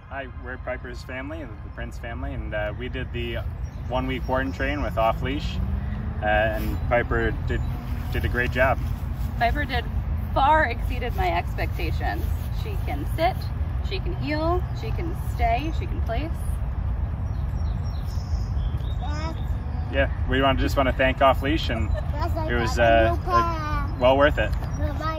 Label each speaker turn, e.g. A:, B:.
A: Hi, we're Piper's family, the Prince family, and we did the 1 week board and train with off leash, and Piper did a great job.
B: Piper far exceeded my expectations. She can sit, she can heel, she can stay, she can place.
A: Yeah, we just want to thank off leash, and it was well worth it.